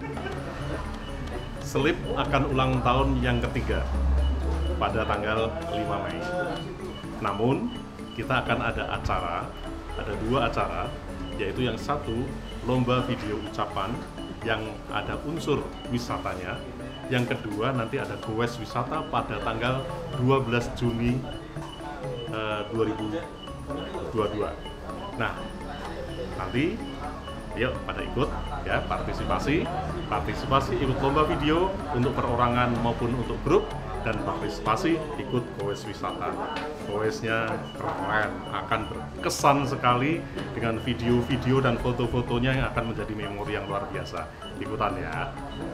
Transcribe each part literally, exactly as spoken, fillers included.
Selip akan ulang tahun yang ketiga pada tanggal lima Mei. Namun, kita akan ada acara, ada dua acara, yaitu yang satu, lomba video ucapan yang ada unsur wisatanya. Yang kedua, nanti ada goes wisata pada tanggal dua belas Juni eh, dua ribu dua puluh dua. Nah, nanti yuk pada ikut ya, partisipasi partisipasi ikut lomba video untuk perorangan maupun untuk grup, dan partisipasi ikut goes wisata. Goesnya keren, akan berkesan sekali dengan video-video dan foto-fotonya yang akan menjadi memori yang luar biasa. Ikutan ya.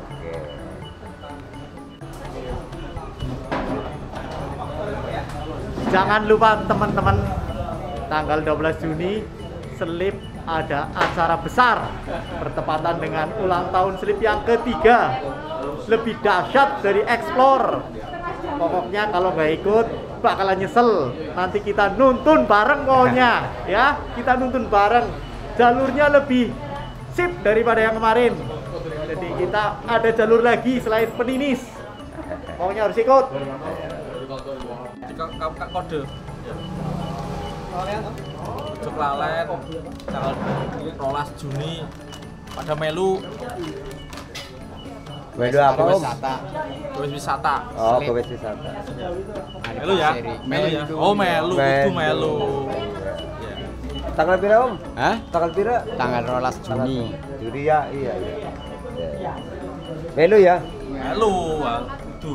Jangan lupa teman-teman, tanggal dua belas Juni Selip ada acara besar bertepatan dengan ulang tahun Selip yang ketiga. Lebih dahsyat dari Explore. Pokoknya kalau nggak ikut bakalan nyesel. Nanti kita nuntun bareng pokoknya ya. Kita nuntun bareng. Jalurnya lebih sip daripada yang kemarin. Jadi kita ada jalur lagi selain Peninis. Pokoknya harus ikut. Kak kode. Cuk Lalen tanggal dua belas Juni pada melu. Melu apa Om? Goes wisata. Oh, goes wisata. Melu ya? Melu ya? Oh melu, itu melu. Tanggal pira Om? Hah? Tanggal pira? Tanggal dua belas Juni. Juni ya, iya iya. Melu ya? Melu, itu.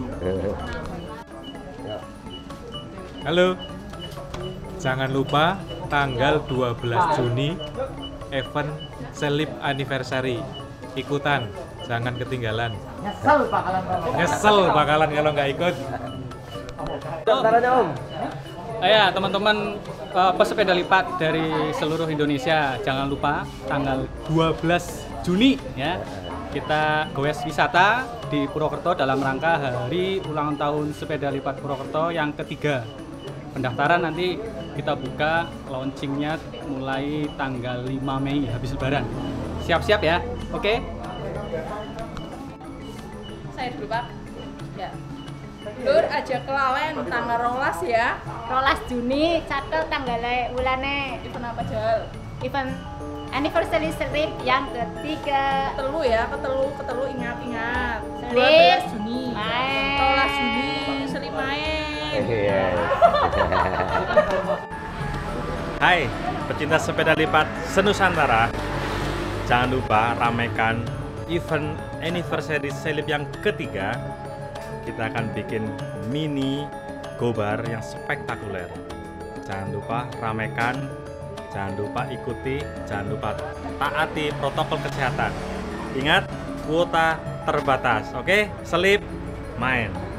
Halo, jangan lupa tanggal dua belas Juni event Selip Anniversary. Ikutan, jangan ketinggalan. Nyesel bakalan kalau Nyesel bakalan kalau nggak ikut. Daftarannya Om? Ya teman-teman uh, pesepeda lipat dari seluruh Indonesia, jangan lupa tanggal dua belas Juni ya, kita goes wisata di Purwokerto dalam rangka hari ulang tahun sepeda lipat Purwokerto yang ketiga. Pendaftaran nanti kita buka launchingnya mulai tanggal lima Mei habis lebaran. Siap-siap ya, oke? Saya dulu Pak. Ya. Lur aja kelalen tanggal rolas ya. rolas Juni catet tanggalnya ulane. Event apa Jal? Event anniversary Selip yang ketiga. Ketelu ya, ketelu, ketelu ingat-ingat. Selip. dua belas Juni. Main. rolas Juni Selip main. Iya. Hai, pecinta sepeda lipat senusantara. Jangan lupa ramaikan event anniversary Selip yang ketiga. Kita akan bikin mini gobar yang spektakuler. Jangan lupa ramaikan, jangan lupa ikuti, jangan lupa taati protokol kesehatan. Ingat, kuota terbatas. Oke, Selip main.